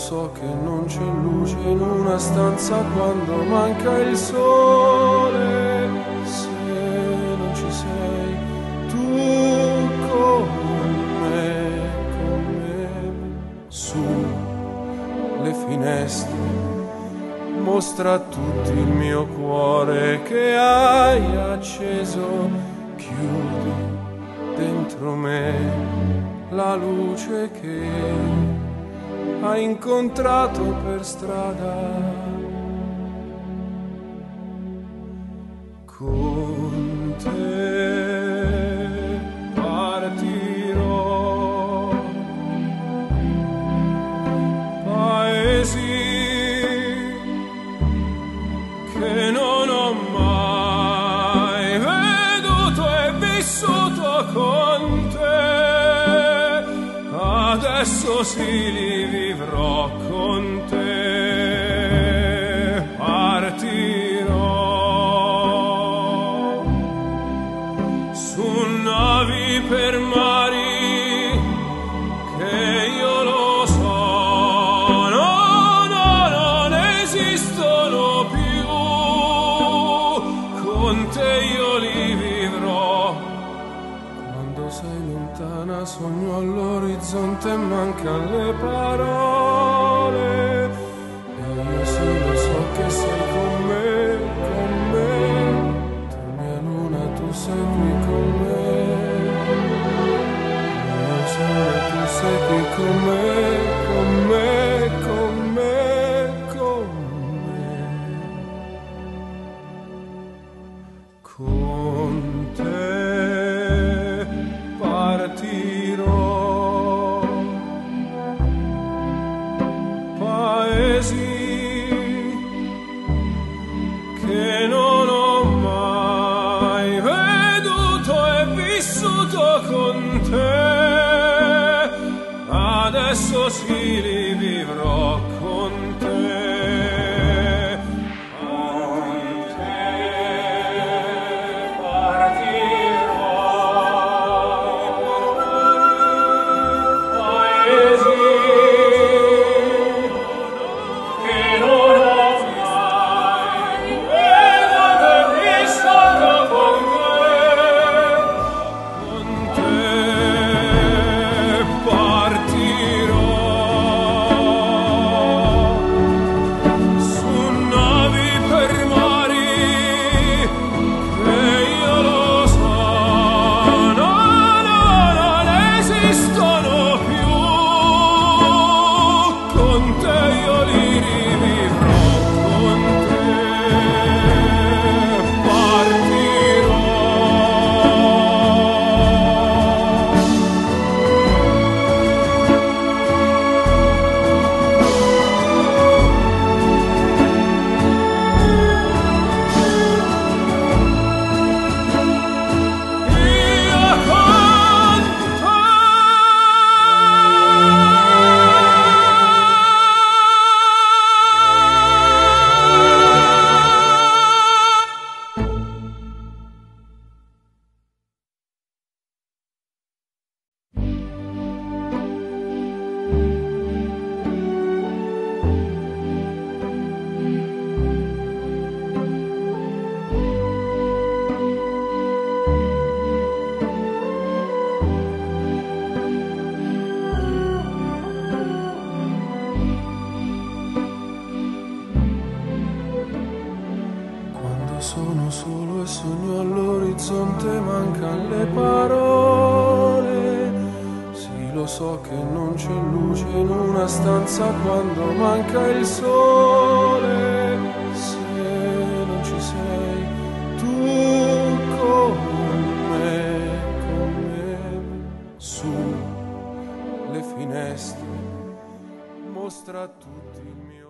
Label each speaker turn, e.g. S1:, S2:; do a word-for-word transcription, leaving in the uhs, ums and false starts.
S1: so che non c'è luce in una stanza quando manca il sole. Se non ci sei tu con me, con me, su le finestre mostra a tutti il mio cuore che hai acceso. Chiudi dentro me la luce che hai incontrato per strada. Con te partirò, paesi che non ho mai veduto e vissuto con te, adesso sì li vivrò con te. Partirò su navi per mari che io lo so, no, no, non esistono più, con te io li vivrò. Quando sei lontana sogno all'orizzonte e mancano le parole, e io sì lo so che sei con me, con me, tu mia luna, tu sei qui con me, io sole, tu sei qui con me, con me, con me, con me. Con te partirò, paesi che non ho mai veduto e vissuto con te, adesso sì li vivrò con te. Sono solo e sogno all'orizzonte, mancano le parole. Sì, lo so che non c'è luce in una stanza quando manca il sole. Se non ci sei tu con me, con me, su le finestre mostra a tutti il mio